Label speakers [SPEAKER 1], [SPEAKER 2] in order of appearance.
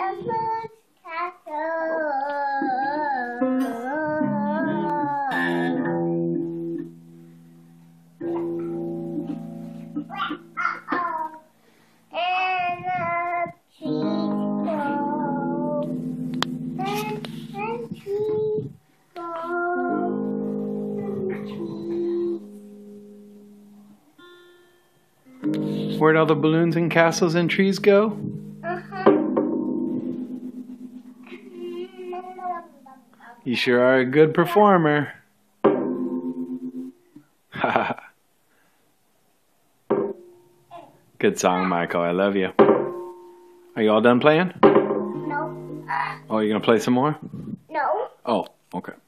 [SPEAKER 1] Where'd all the balloons and castles and trees go? You sure are a good performer. Good song, Michael. I love you. Are you all done playing?
[SPEAKER 2] No.
[SPEAKER 1] Oh, you gonna play some more?
[SPEAKER 2] No.
[SPEAKER 1] Oh, okay.